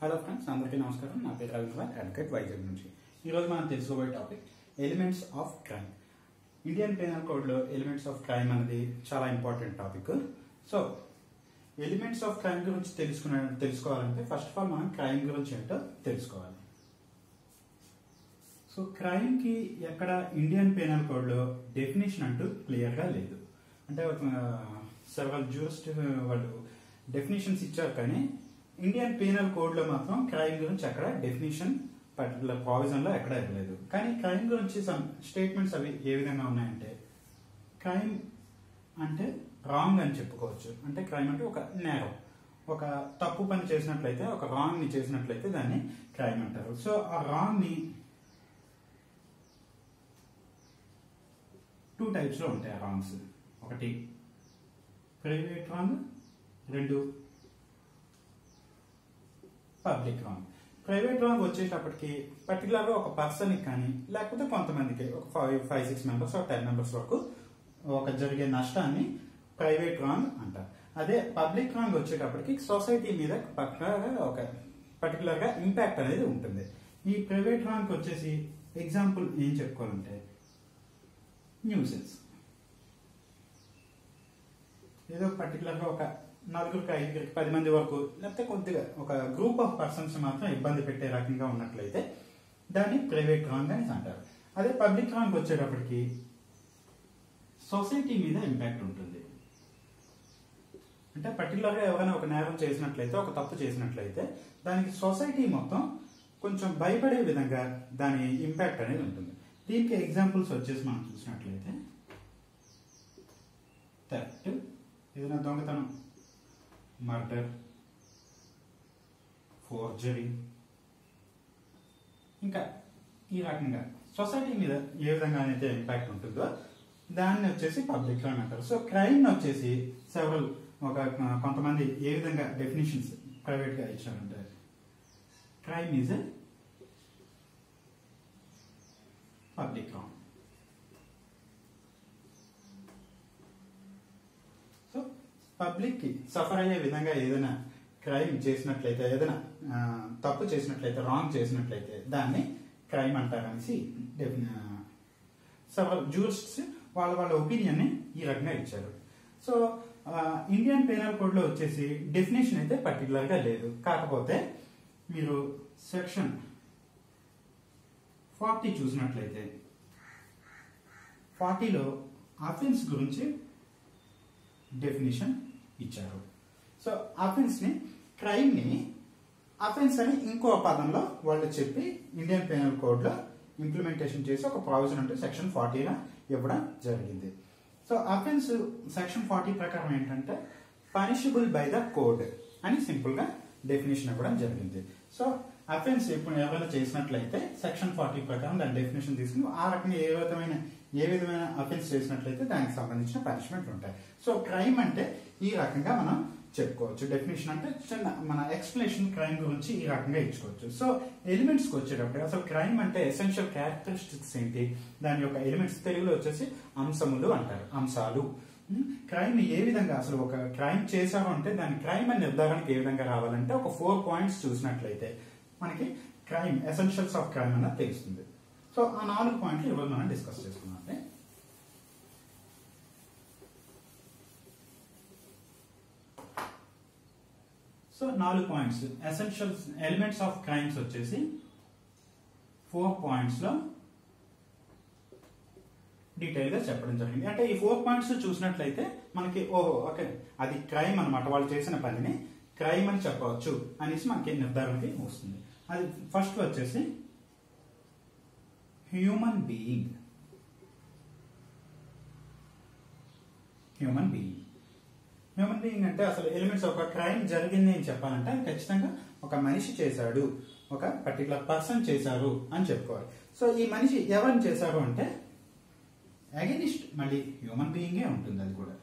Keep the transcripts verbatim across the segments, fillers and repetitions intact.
Hello friends, అందరికీ నమస్కారం. నా పేరు రవి కుమార్, అడ్వకేట్ వైజాగ్ నుంచి. ఈరోజు మనం తెలుసుకోబోయే topic elements of crime. Indian penal కోడ్లో ఎలిమెంట్స్ ఆఫ్ క్రైమ్ అనేది చాలా important topic. So elements of crime గురించి తెలుసుకునే తెలుసుకోవాలంటే ఫస్ట్ ఆఫ్ ఆల్ మనం క్రైమ్ గురించి ఏంటో తెలుసుకోవాలి. సో క్రైమ్కి ఎక్కడ ఇండియన్ పెనల్ కోడ్లో డెఫినేషన్ అంటూ క్లియర్గా లేదు. అంటే సెవెరల్ జ్యూరిస్ట్ వాళ్ళు డెఫినేషన్స్ ఇచ్చారు, కానీ ఇండియన్ పీనల్ కోడ్ లో మాత్రం క్రైమ్ గురించి ఎక్కడ డెఫినేషన్ పర్టికులర్ ప్రావిజన్ లో ఎక్కడ ఇవ్వలేదు. కానీ క్రైమ్ గురించి సమ్ స్టేట్మెంట్స్ అవి ఏ విధంగా ఉన్నాయంటే, క్రైమ్ అంటే రాంగ్ అని చెప్పుకోవచ్చు. అంటే క్రైమ్ అంటే ఒక నేరం, ఒక తప్పు పని చేసినట్లయితే, ఒక రాంగ్ ని చేసినట్లయితే దాన్ని క్రైమ్ అంటారు. సో ఆ రాంగ్ ని టూ టైప్స్ లో ఉంటాయి రాంగ్స్. ఒకటి ప్రైవేట్ రాంగ్, రెండు పబ్లిక్ రాంగ్. ప్రైవేట్ రాంగ్ వచ్చేటప్పటికి పర్టికులర్ గా ఒక పర్సన్ కానీ లేకపోతే కొంతమందికి ఒక ఫైవ్ ఫైవ్ సిక్స్ మెంబర్స్ ఒక టెన్ మెంబర్స్ వరకు ఒక జరిగే నష్టాన్ని ప్రైవేట్ రాంగ్ అంటారు. అదే పబ్లిక్ రాంగ్ వచ్చేటప్పటికి సొసైటీ మీద పక్కగా ఒక పర్టికులర్ గా ఇంపాక్ట్ అనేది ఉంటుంది. ఈ ప్రైవేట్ రాంగ్ వచ్చేసి ఎగ్జాంపుల్ ఏం చెప్పుకోవాలంటే, న్యూసెన్స్. ఏదో పర్టికులర్ గా ఒక నలుగురికి ఐదుగురికి పది మంది వరకు లేకపోతే కొద్దిగా ఒక గ్రూప్ ఆఫ్ పర్సన్స్ మాత్రం ఇబ్బంది పెట్టే రకంగా ఉన్నట్లయితే దాన్ని ప్రైవేట్ రాంగ్ అని అంటారు. అదే పబ్లిక్ రాంగ్ వచ్చేటప్పటికి సొసైటీ మీద ఇంపాక్ట్ ఉంటుంది. అంటే పర్టికులర్ గా ఎవరైనా ఒక నేరం చేసినట్లయితే, ఒక తప్పు చేసినట్లయితే దానికి సొసైటీ మొత్తం కొంచెం భయపడే విధంగా దాని ఇంపాక్ట్ అనేది ఉంటుంది. దీనికి ఎగ్జాంపుల్స్ వచ్చేసి మనం చూసినట్లయితే, థెఫ్ట్, ఏదైనా దొంగతనం, మర్డర్, ఫోర్జరీ, ఇంకా ఈ రకంగా సొసైటీ మీద ఏ విధంగా అయితే ఇంపాక్ట్ ఉంటుందో దాన్ని వచ్చేసి పబ్లిక్ రాంగ్ అంటారు. సో క్రైమ్ వచ్చేసి సెవరల్ ఒక కొంతమంది ఏ విధంగా డెఫినేషన్స్ ప్రైవేట్ గా ఇచ్చారంటే, crime is public wrong. So public కి సఫర్ అయ్యే విధంగా ఏదైనా క్రైమ్ చేసినట్లయితే, ఏదైనా తప్పు చేసినట్లయితే, రాంగ్ చేసినట్లయితే దాన్ని క్రైమ్ అంటారనేసి సెవరల్ జ్యూరిస్ట్స్ వాళ్ళ వాళ్ళ ఒపీనియన్ ని ఈ రకంగా ఇచ్చారు. సో ఇండియన్ పెనల్ కోడ్ లో వచ్చేసి డెఫినేషన్ అయితే పర్టికులర్ గా లేదు. కాకపోతే మీరు సెక్షన్ ఫార్టీ చూసినట్లయితే, ఫార్టీలో అఫెన్స్ గురించి డెఫినేషన్ ఇచ్చారు. సో అఫెన్స్ ని, క్రైమ్ ని అఫెన్స్ అని ఇంకో పదంలో వాళ్ళు చెప్పి ఇండియన్ పెనల్ కోడ్ లో ఇంప్లిమెంటేషన్ చేసి ఒక ప్రావిజన్ అంటే సెక్షన్ ఫార్టీలో ఇవ్వడం జరిగింది. సో అఫెన్స్ సెక్షన్ ఫార్టీ ప్రకారం ఏంటంటే పనిషబుల్ బై ద కోడ్ అని సింపుల్ గా డెఫినేషన్ ఇవ్వడం జరిగింది. సో అఫెన్స్ ఇప్పుడు ఎవరైనా చేసినట్లయితే సెక్షన్ ఫార్టీ ప్రకారం దాని డెఫినేషన్ తీసుకుని ఆ రకంగా ఏ విధమైన ఏ విధమైన అఫెన్స్ చేసినట్లయితే దానికి సంబంధించిన పనిష్మెంట్ ఉంటాయి. సో క్రైమ్ అంటే ఈ రకంగా మనం చెప్పుకోవచ్చు. డెఫినేషన్ అంటే చిన్న మన ఎక్స్ప్లెనేషన్ క్రైమ్ గురించి ఈ రకంగా ఇచ్చుకోవచ్చు. సో ఎలిమెంట్స్ కి వచ్చేటప్పుడు అసలు క్రైమ్ అంటే ఎసెన్షియల్ క్యారెక్టరిస్టిక్స్ ఏంటి, దాని యొక్క ఎలిమెంట్స్ తెలుగులో వచ్చేసి అంశములు అంటారు, అంశాలు. క్రైమ్ ఏ విధంగా, అసలు ఒక క్రైమ్ చేశారు అంటే దాని క్రైమ్ అని నిర్ధారణకి ఏ విధంగా రావాలంటే ఒక ఫోర్ పాయింట్స్ చూసినట్లయితే మనకి క్రైమ్, ఎసెన్షియల్స్ ఆఫ్ క్రైమ్ అన్నది తెలుస్తుంది. సో ఆ నాలుగు పాయింట్లు ఈరోజు మనం డిస్కస్ చేసుకున్నాం. సో నాలుగు points essentials elements of crimes వచ్చేసి ఫోర్ పాయింట్స్ లో డీటెయిల్ గా చెప్పడం జరిగింది. అంటే ఈ ఫోర్ పాయింట్స్ చూసినట్లయితే మనకి ఓహో ఓకే అది క్రైమ్ అనమాట, వాళ్ళు చేసిన పనిని క్రైమ్ అని చెప్పవచ్చు అనేసి మనకి నిర్ధారణకి వస్తుంది. అది ఫస్ట్ వచ్చేసి human being. Human being human being అంటే అసలు ఎలిమెంట్స్, ఒక క్రైమ్ జరిగింది అని చెప్పాలంటే ఖచ్చితంగా ఒక మనిషి చేశాడు, ఒక పర్టికులర్ పర్సన్ చేశారు అని చెప్పుకోవాలి. సో ఈ మనిషి ఎవరిని చేశారు అంటే అగెనిస్ట్ మళ్ళీ హ్యూమన్ బీయింగే ఉంటుంది అది కూడా.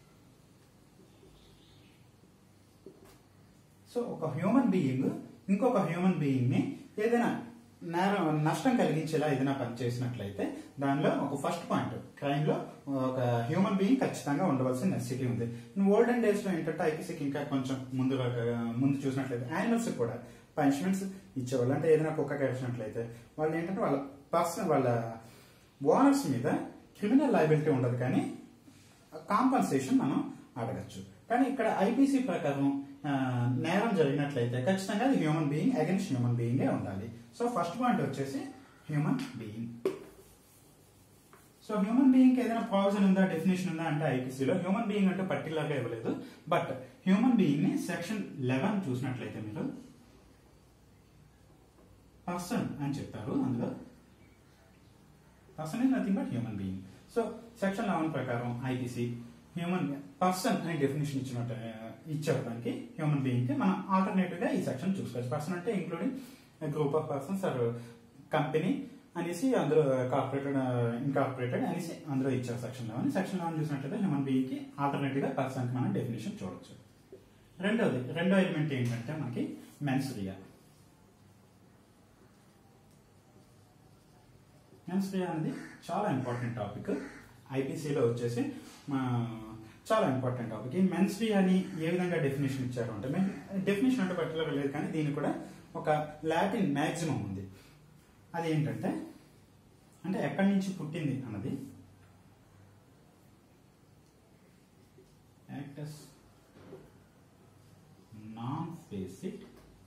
సో ఒక హ్యూమన్ బీయింగ్ ఇంకొక హ్యూమన్ బీయింగ్ ని ఏదైనా నేరం నష్టం కలిగించేలా ఏదైనా పని చేసినట్లయితే దానిలో ఒక ఫస్ట్ పాయింట్, క్రైమ్ లో ఒక హ్యూమన్ బీయింగ్ ఖచ్చితంగా ఉండవలసిన నెసెసిటీ ఉంది. ఓల్డెన్ డేస్ లో ఏంటంటే ఐపీసీకి ఇంకా కొంచెం ముందు ముందు చూసినట్లయితే యానిమల్స్ కూడా పనిష్మెంట్స్ ఇచ్చేవాళ్ళు. అంటే ఏదైనా కుక్క కరిచినట్లయితే వాళ్ళు ఏంటంటే వాళ్ళ పర్సన్ వాళ్ళ ఓనర్స్ మీద క్రిమినల్ లయబిలిటీ ఉండదు, కానీ కాంపన్సేషన్ మనం అడగచ్చు. కానీ ఇక్కడ ఐపీసీ ప్రకారం నేరం జరిగినట్లయితే ఖచ్చితంగా అది హ్యూమన్ బీయింగ్ అగైన్స్ హ్యూమన్ బీయింగే ఉండాలి. సో ఫస్ట్ పాయింట్ వచ్చేసి human being. So human being ఏదైనా ప్రావిజన్ ఉందా, డెఫినేషన్ ఉందా అంటే ఐపీసీలో హ్యూమన్ బీయింగ్ అంటే పర్టికులర్ గా ఇవ్వలేదు. బట్ హ్యూమన్ బీయింగ్ ని సెక్షన్ లెవెన్ చూసినట్లయితే మీరు పర్సన్ అని చెప్పారు. అందులో person is nothing but human being. So section eleven ప్రకారం ఐపీసీ హ్యూమన్ పర్సన్ అనే డెఫినేషన్ ఇచ్చినట్టు ఇచ్చారు. దానికి హ్యూమన్ బీయింగ్ కి మనం ఆల్టర్నేటివ్ గా ఈ సెక్షన్ చూసుకోవచ్చు. పర్సన్ అంటే including group of persons or company అనేసి అందులో కార్పొరేటెడ్ ఇన్కార్పొరేటెడ్ అనేసి అందులో ఇచ్చారు సెక్షన్ లెవెన్. సెక్షన్ లెవెన్ చూసినట్లయితే హ్యూమన్ బీయింగ్ కి ఆల్టర్నేటివ్ గా పర్సన్ కి మనం డెఫినేషన్ చూడొచ్చు. రెండోది రెండో ఎలిమెంట్ ఏంటంటే మనకి మెన్స్ రియా. మెన్స్ రియా అనేది చాలా ఇంపార్టెంట్ టాపిక్. ఐపీసీలో వచ్చేసి చాలా ఇంపార్టెంట్ టాపిక్. ఈ మెన్స్ రియాని ఏ విధంగా డెఫినేషన్ ఇచ్చారు అంటే, డెఫినేషన్ అంటే పర్టికులర్ లేదు, కానీ దీనికి కూడా ఒక లాటిన్ మ్యాక్సిమం ఉంది. అది ఏంటంటే అంటే ఎక్కడి నుంచి పుట్టింది అన్నది actus non facit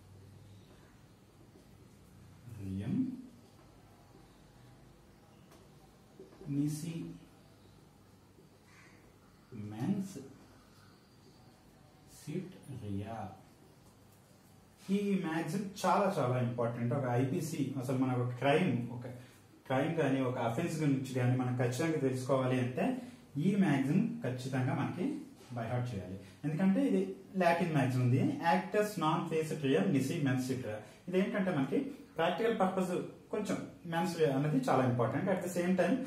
reum nisi mens sit rea. ఈ మ్యాగ్జిమ్ చాలా చాలా ఇంపార్టెంట్. ఒక ఐపీసీ అసలు మన ఒక క్రైమ్ ఒక క్రైమ్ కానీ ఒక అఫెన్స్ గురించి కానీ మనం ఖచ్చితంగా తెలుసుకోవాలి అంటే ఈ మ్యాగ్జిమ్ ఖచ్చితంగా మనకి బైహార్ట్ చేయాలి. ఎందుకంటే ఇది లాటిన్ మ్యాగ్జిమ్ ఉంది, actus non facit rea nisi mens sit rea. ఇది ఏంటంటే మనకి ప్రాక్టికల్ పర్పస్ కొంచెం మెన్స్ రియా అనేది చాలా important. At the same time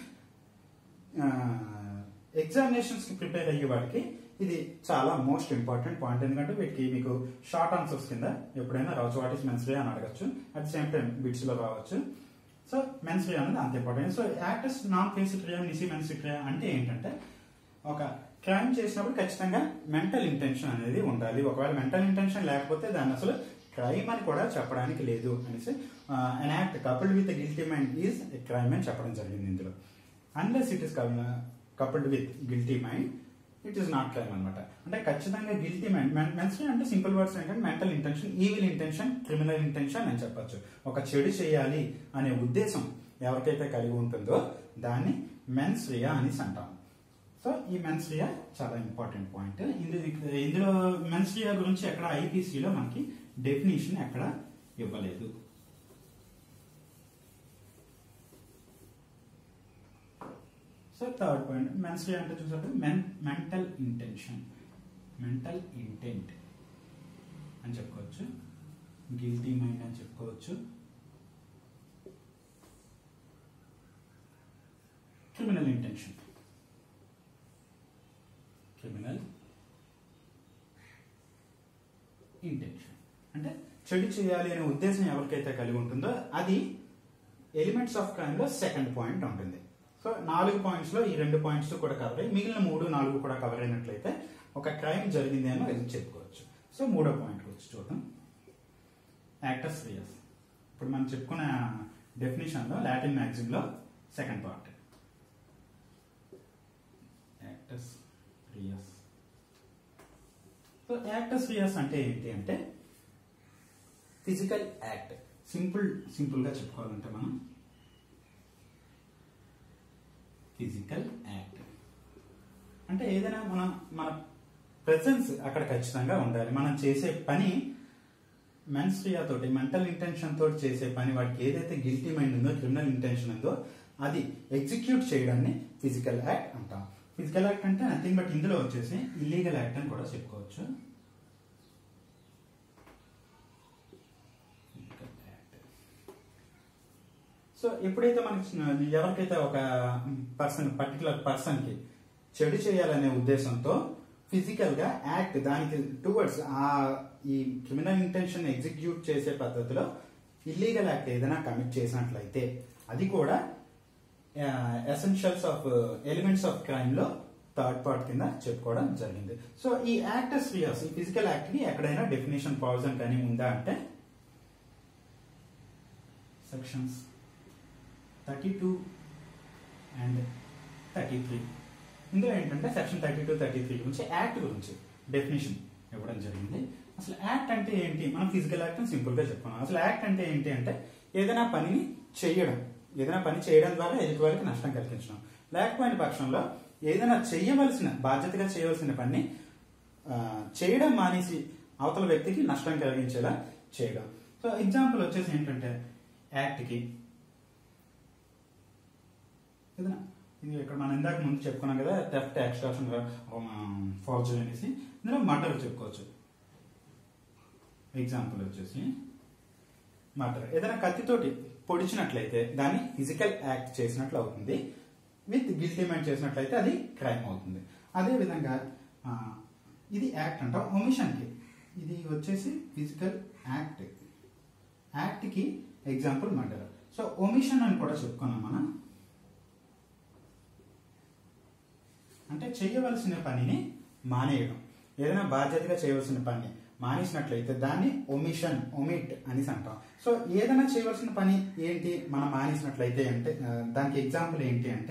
examinations కి ప్రిపేర్ అయ్యే వాడికి ఇది చాలా మోస్ట్ ఇంపార్టెంట్ పాయింట్. ఎందుకంటే వీటికి మీకు షార్ట్ ఆన్సర్స్ కింద ఎప్పుడైనా రావచ్చు. వాట్ ఈస్ మెన్స్ రియా అని అడగచ్చు. At the same time bits లో రావచ్చు. సో మెన్స్ రియా అనేది అంత important. So actus non facit rea nisi mens sit rea అంటే ఏంటంటే ఒక క్రైమ్ చేసినప్పుడు ఖచ్చితంగా మెంటల్ ఇంటెన్షన్ అనేది ఉండాలి. ఒకవేళ మెంటల్ ఇంటెన్షన్ లేకపోతే దాన్ని అసలు క్రైమ్ అని కూడా చెప్పడానికి లేదు అనేసి an act coupled with guilty mind is crime అని చెప్పడం జరిగింది ఇందులో. Unless it is coupled with guilty mind it is not crime అనమాట. అంటే ఖచ్చితంగా గిల్టీ మైండ్ మెన్స్ అంటే సింపుల్ వర్డ్స్ ఏంటంటే mental intention, evil intention, criminal intention అని చెప్పొచ్చు. ఒక చెడు చేయాలి అనే ఉద్దేశం ఎవరికైతే కలిగి ఉంటుందో దాన్ని మెన్స్ రియా అనేసి అంటాం. సో ఈ మెన్స్ రియా చాలా ఇంపార్టెంట్ పాయింట్. ఇందులో మెన్స్ రియా గురించి ఎక్కడ ఐపీసీలో మనకి డెఫినేషన్ ఎక్కడ ఇవ్వలేదు. So third point mens rea అంటే చూసారు men mental intention, mental intent అని చెప్పుకోవచ్చు, గిల్టీ మైండ్ అని చెప్పుకోవచ్చు, క్రిమినల్ ఇంటెన్షన్, క్రిమినల్ ఇంటెన్షన్ అంటే చెడు చేయాలి అనే ఉద్దేశం ఎవరికైతే కలిగి ఉంటుందో అది ఎలిమెంట్స్ ఆఫ్ క్రైమ్ లో సెకండ్ పాయింట్ ఉంటుంది. సో నాలుగు పాయింట్స్ లో ఈ రెండు పాయింట్స్ కూడా కవర్ అయ్యి మిగిలిన మూడు నాలుగు కూడా కవర్ అయినట్లయితే ఒక క్రైమ్ జరిగింది అని అది చెప్పుకోవచ్చు. సో మూడో పాయింట్ వచ్చి చూద్దాం, యాక్టస్ రియస్. ఇప్పుడు మనం చెప్పుకున్న డెఫినేషన్ లో లాటిన్ మ్యాగ్జిమ్ లో second part actus reus. So actus reus అంటే ఏంటి అంటే ఫిజికల్ యాక్ట్. సింపుల్ సింపుల్ గా చెప్పుకోవాలంటే మనం ఫిజికల్ యాక్ట్ అంటే ఏదైనా మన మన ప్రెసెన్స్ అక్కడ ఖచ్చితంగా ఉండాలి. మనం చేసే పని మెన్స్ రియా తోటి మెంటల్ ఇంటెన్షన్ తోటి చేసే పని, వాడికి ఏదైతే గిల్టీ మైండ్ ఉందో క్రిమినల్ ఇంటెన్షన్ ఉందో అది ఎగ్జిక్యూట్ చేయడాన్ని ఫిజికల్ యాక్ట్ అంటాం. ఫిజికల్ యాక్ట్ అంటే నథింగ్ బట్ ఇందులో వచ్చేసి ఇల్లీగల్ యాక్ట్ అని కూడా చెప్పుకోవచ్చు. సో ఎప్పుడైతే మనకి ఎవరికైతే ఒక పర్సన్ పర్టికులర్ పర్సన్ కి చెడు చేయాలనే ఉద్దేశంతో ఫిజికల్ గా యాక్ట్ దానికి టువర్డ్స్ ఆ ఈ క్రిమినల్ ఇంటెన్షన్ ఎగ్జిక్యూట్ చేసే పద్ధతిలో ఇల్లీగల్ యాక్ట్ ఏదైనా కమిట్ చేసినట్లయితే అది కూడా essentials of elements of crime లో థర్డ్ పార్ట్ కింద చెప్పుకోవడం జరిగింది. సో ఈ యాక్టస్ రియాస్ ఈ ఫిజికల్ యాక్ట్ కి ఎక్కడైనా డెఫినేషన్ ప్రావిజన్ కానీ ఉందా అంటే sections thirty two and thirty three. ఇందులో ఏంటంటే section thirty two thirty three గురించి యాక్ట్ గురించి డెఫినేషన్ ఇవ్వడం జరిగింది. అసలు యాక్ట్ అంటే ఏంటి? మనం ఫిజికల్ యాక్ట్ సింపుల్ గా చెప్పుకున్నాం. అసలు యాక్ట్ అంటే ఏంటి అంటే ఏదైనా పనిని చేయడం, ఏదైనా పని చేయడం ద్వారా ఎదుటి వారికి నష్టం కలిగించడం. లేకపోయిన పక్షంలో ఏదైనా చేయవలసిన బాధ్యతగా చేయవలసిన పని చేయడం మానేసి అవతల వ్యక్తికి నష్టం కలిగించేలా చేయడం. సో ఎగ్జాంపుల్ వచ్చేసి ఏంటంటే యాక్ట్కి ఏదైనా ఇది ఇక్కడ మనం ఇందాక ముందు చెప్పుకున్నాం కదా, థెఫ్ట్, ఎక్స్ట్రాక్షన్, ఫోర్జరీ అనేసి. ఇందులో మర్డర్ చెప్పుకోవచ్చు. ఎగ్జాంపుల్ వచ్చేసి మర్డర్. ఏదైనా కత్తితోటి పొడిచినట్లయితే దాన్ని ఫిజికల్ యాక్ట్ చేసినట్లు అవుతుంది. విత్ గిల్టీమెంట్ చేసినట్లయితే అది క్రైమ్ అవుతుంది. అదే విధంగా ఇది యాక్ట్ అంటాం. ఒమిషన్ కి ఇది వచ్చేసి ఫిజికల్ యాక్ట్. యాక్ట్ కి ఎగ్జాంపుల్ మర్డర్. సో ఒమిషన్ అని కూడా చెప్పుకున్నాం మనం. అంటే చేయవలసిన పనిని మానేయడం, ఏదైనా బాధ్యతగా చేయవలసిన పని మానేసినట్లయితే దాన్ని ఒమిషన్, ఒమిట్ అనేసి అంటాం. సో ఏదైనా చేయవలసిన పని ఏంటి మనం మానేసినట్లయితే అంటే దానికి ఎగ్జాంపుల్ ఏంటి అంటే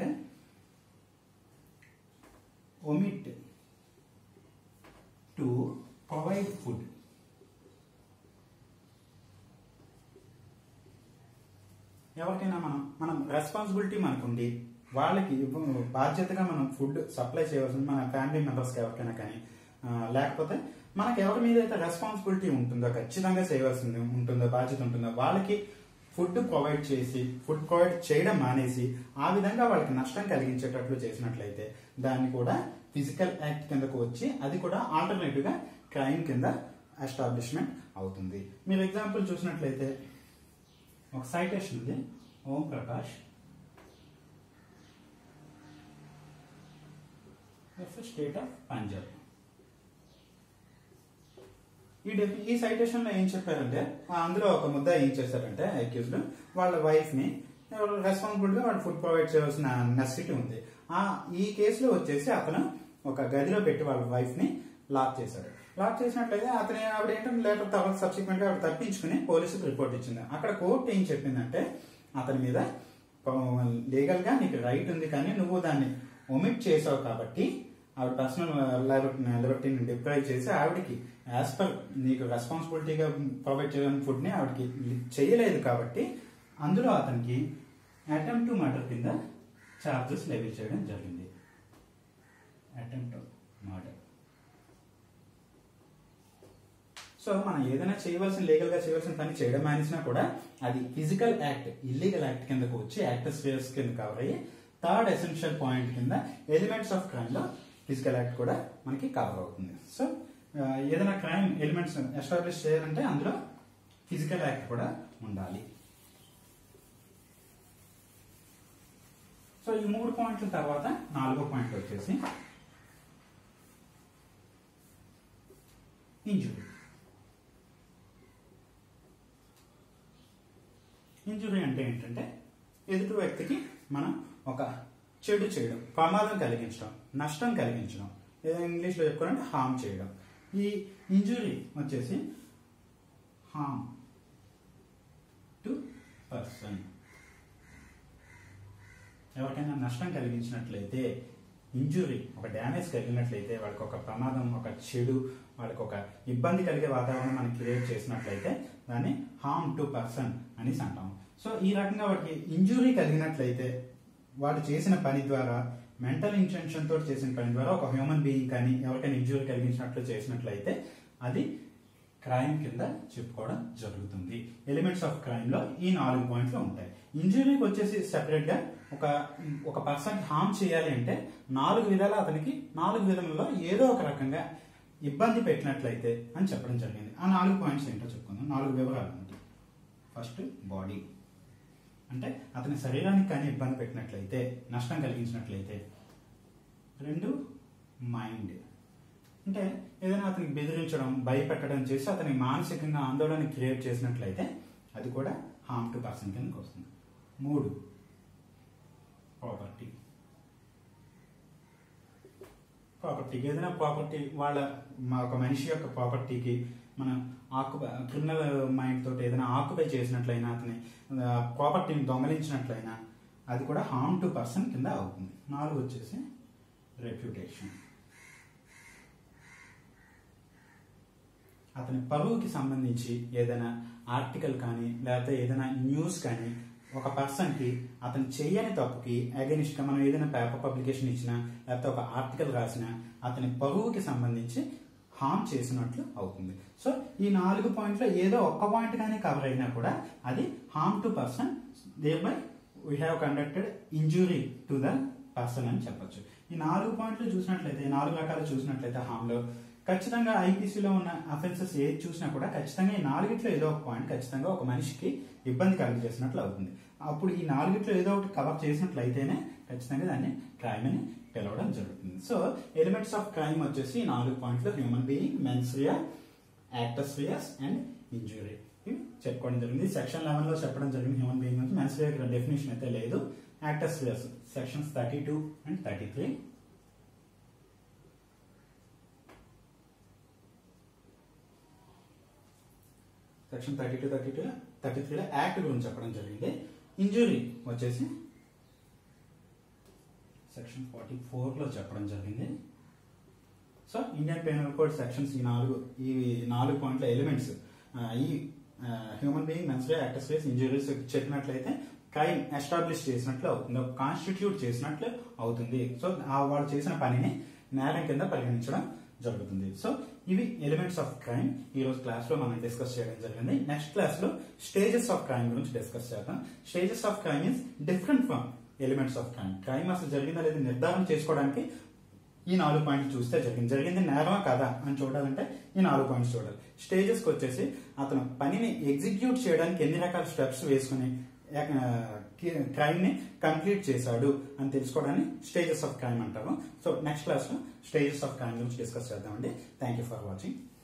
ఒమిట్ టు ప్రొవైడ్ ఫుడ్. ఎవరికైనా మనం మనం రెస్పాన్సిబిలిటీ మనకుండి వాళ్ళకి బాధ్యతగా మనం ఫుడ్ సప్లై చేయవలసింది మన ఫ్యామిలీ మెంబర్స్కి ఎవరికైనా కానీ, లేకపోతే మనకు ఎవరి మీద అయితే రెస్పాన్సిబిలిటీ ఉంటుందో, ఖచ్చితంగా చేయవలసింది ఉంటుందో, బాధ్యత ఉంటుందో వాళ్ళకి ఫుడ్ ప్రొవైడ్ చేసి ఫుడ్ ప్రొవైడ్ చేయడం మానేసి ఆ విధంగా వాళ్ళకి నష్టం కలిగించేటట్లు చేసినట్లయితే దాన్ని కూడా ఫిజికల్ యాక్ట్ కిందకు వచ్చి అది కూడా ఆల్టర్నేటివ్ గా క్రైమ్ కింద ఎస్టాబ్లిష్మెంట్ అవుతుంది. మీరు ఎగ్జాంపుల్ చూసినట్లయితే ఒక సైటేషన్ ఉంది. Om Prakash state of Punjab. ఈ ఈ సైటేషన్ లో ఏం చెప్పారంటే అందులో ఒక ముద్ద ఏం చేశారంటే అక్యూజ్డ్ వాళ్ళ వైఫ్ ని రెస్పాన్సిబుల్ గా వాళ్ళు ఫుడ్ ప్రొవైడ్ చేయాల్సిన నెసెసిటీ ఉంది. ఆ ఈ కేసులో వచ్చేసి అతను ఒక గదిలో పెట్టి వాళ్ళ వైఫ్ ని లాక్ చేశాడు. లాక్ చేసినట్లయితే అతని ఆవిడ ఏంటంటే లేటర్ తర్వాత సబ్సిక్వెంట్ గా ఆవిడ తప్పించుకుని పోలీసుకు రిపోర్ట్ ఇచ్చింది. అక్కడ కోర్టు ఏం చెప్పిందంటే అతని మీద లీగల్ గా నీకు రైట్ ఉంది కానీ నువ్వు దాన్ని ఒమిట్ చేసావు కాబట్టి ఆవిడ పర్సనల్ లిబర్టీని డిప్రైవ్ చేసి ఆవిడకి యాజ్ పర్ నీకు రెస్పాన్సిబిలిటీగా ప్రొవైడ్ చేయడానికి ఫుడ్ ని ఆవిడకి చేయలేదు కాబట్టి అందులో అతనికి అటెంప్ట్ టు మర్డర్ కింద చార్జెస్ లెవీ చేయడం జరిగింది. Attempt to murder. సో మనం ఏదైనా చేయవలసిన లీగల్ గా చేయవలసిన పని చేయడం మానేసినా కూడా అది ఫిజికల్ యాక్ట్, ఇల్లీగల్ యాక్ట్ కిందకు వచ్చి యాక్ట్ స్పేర్స్ కింద కవర్ అయ్యి థర్డ్ ఎసెన్షియల్ పాయింట్ కింద ఎలిమెంట్స్ ఆఫ్ క్రైమ్ లో ఫిజికల్ యాక్ట్ కూడా మనకి కవర్ అవుతుంది. సో ఏదైనా క్రైమ్ ఎలిమెంట్స్ ఎస్టాబ్లిష్ చేయాలంటే అందులో ఫిజికల్ యాక్ట్ కూడా ఉండాలి. సో ఈ మూడు పాయింట్ల తర్వాత నాలుగో పాయింట్ వచ్చేసి ఇంజురీ. ఇంజురీ అంటే ఏంటంటే ఎదుటి వ్యక్తికి మనం ఒక చెడు చేయడం, ప్రమాదం కలిగించడం, నష్టం కలిగించడం, ఇంగ్లీష్లో చెప్పుకోవాలంటే హామ్ చేయడం. ఈ ఇంజురీ వచ్చేసి హామ్ టు పర్సన్. ఎవరికైనా నష్టం కలిగించినట్లయితే ఇంజురీ, ఒక డ్యామేజ్ కలిగినట్లయితే వాళ్ళకి ఒక ప్రమాదం, ఒక చెడు, వాళ్ళకి ఒక ఇబ్బంది కలిగే వాతావరణం మనం క్రియేట్ చేసినట్లయితే దాన్ని హార్మ్ టు పర్సన్ అనేసి అంటాం. సో ఈ రకంగా వాడికి ఇంజురీ కలిగినట్లయితే వాడు చేసిన పని ద్వారా, మెంటల్ ఇంటెన్షన్ తోటి చేసిన పని ద్వారా ఒక హ్యూమన్ బీయింగ్ కానీ ఎవరికైనా ఇంజురీ కలిగించినట్లు చేసినట్లయితే అది క్రైమ్ కింద చెప్పుకోవడం జరుగుతుంది. ఎలిమెంట్స్ ఆఫ్ క్రైమ్ లో ఈ నాలుగు పాయింట్లు ఉంటాయి. ఇంజురీకి వచ్చేసి సెపరేట్ గా ఒక ఒక పర్సన్ హార్మ్ చేయాలి అంటే నాలుగు విధాల అతనికి నాలుగు విధములలో ఏదో ఒక రకంగా ఇబ్బంది పెట్టినట్లయితే అని చెప్పడం జరిగింది. ఆ నాలుగు పాయింట్స్ ఏంటో చెప్పుకుందాం. నాలుగు వివరాలు ఉంటాయి. ఫస్ట్ బాడీ, అంటే అతని శరీరానికి కానీ ఇబ్బంది పెట్టినట్లయితే, నష్టం కలిగించినట్లయితే. రెండు మైండ్, అంటే ఏదైనా అతనికి బెదిరించడం, భయపెట్టడం చేసి అతని మానసికంగా ఆందోళన క్రియేట్ చేసినట్లయితే అది కూడా హార్మ్ టు పర్సన్ కిందకి వస్తుంది. మూడు ప్రాపర్టీ. ప్రాపర్టీకి ఏదైనా ప్రాపర్టీ వాళ్ళ ఒక మనిషి యొక్క ప్రాపర్టీకి మనం ఆక్యుపై క్రిమినల్ మైండ్ తోటి ఏదైనా ఆక్యుపై చేసినట్లయినా, అతని ప్రాపర్టీని దొంగలించినట్లయినా అది కూడా హార్మ్ టు పర్సన్ కింద అవుతుంది. నాలుగు వచ్చేసి రెప్యుటేషన్. అతని పరువుకి సంబంధించి ఏదైనా ఆర్టికల్ కానీ లేకపోతే ఏదైనా న్యూస్ కానీ ఒక పర్సన్ కి అతను చేయని తప్పుకి అగెనిస్ట్ గా మనం ఏదైనా పేపర్ పబ్లికేషన్ ఇచ్చినా లేకపోతే ఒక ఆర్టికల్ రాసినా అతని పరువుకి సంబంధించి హార్మ్ చేసినట్లు అవుతుంది. సో ఈ నాలుగు పాయింట్లో ఏదో ఒక్క పాయింట్ కానీ కవర్ అయినా కూడా అది harm to person, thereby we have conducted injury to the person అని చెప్పొచ్చు. ఈ నాలుగు పాయింట్లు చూసినట్లయితే, నాలుగు రకాలు చూసినట్లయితే హార్మ్ లో ఖచ్చితంగా ఐపీసీలో ఉన్న అఫెన్సెస్ ఏది చూసినా కూడా ఖచ్చితంగా ఈ నాలుగిట్లో ఏదో ఒక పాయింట్ ఖచ్చితంగా ఒక మనిషికి ఇబ్బంది కలిగజేసినట్లు అవుతుంది. అప్పుడు ఈ నాలుగిట్లో ఏదో ఒకటి కవర్ చేసినట్లయితేనే ఖచ్చితంగా దాన్ని క్రైమ్ అని పిలవడం జరుగుతుంది. సో ఎలిమెంట్స్ ఆఫ్ క్రైమ్ వచ్చేసి నాలుగు పాయింట్లు: human being, mens rea, actus reus and injury. ఇవి చెప్పుకోవడం జరిగింది. సెక్షన్ లెవెన్ లో చెప్పడం జరిగింది హ్యూమన్ బీయింగ్ నుంచి. మెన్స్ రియా డెఫినేషన్ అయితే లేదు. Actus reus sections thirty two and thirty three. Section thirty two thirty two thirty త్రీలో యాక్ట్ గురించి చెప్పడం జరిగింది. ఇంజురీ వచ్చేసి సెక్షన్ ఫార్టీ ఫోర్ లో చెప్పడం జరిగింది. So Indian penal code sections ఈ నాలుగు ఈ నాలుగు పాయింట్ల ఎలిమెంట్స్ ఈ human being, mens rea, actus reus, injuries చెప్పినట్లయితే క్రైమ్ ఎస్టాబ్లిష్ చేసినట్లు అవుతుంది, కాన్స్టిట్యూట్ చేసినట్లు అవుతుంది. సో వాళ్ళు చేసిన పనిని నేరం కింద పరిగణించడం జరుగుతుంది. సో ఇవి ఎలిమెంట్స్ ఆఫ్ క్రైమ్ ఈ రోజు క్లాస్ లో మనం డిస్కస్ చేయడం జరిగింది. నెక్స్ట్ క్లాస్ లో స్టేజెస్ ఆఫ్ క్రైమ్ గురించి డిస్కస్ చేద్దాం. Stages of crime is different from elements of crime. Crime అసలు జరిగిందా లేదా నిర్ధారణ చేసుకోవడానికి ఈ నాలుగు పాయింట్లు చూస్తే జరిగింది. జరిగింది నేరమా కదా అని చూడాలంటే ఈ నాలుగు పాయింట్స్ చూడాలి. స్టేజెస్ కి వచ్చేసి అతను పనిని ఎగ్జిక్యూట్ చేయడానికి ఎన్ని రకాల స్టెప్స్ వేసుకుని క్రైమ్ ని కంప్లీట్ చేశాడు అని తెలుసుకోవడాన్ని స్టేజెస్ ఆఫ్ క్రైమ్ అంటారు. సో నెక్స్ట్ క్లాస్ లో స్టేజెస్ ఆఫ్ క్రైమ్ గురించి డిస్కస్ చేద్దామండి. Thank you for watching.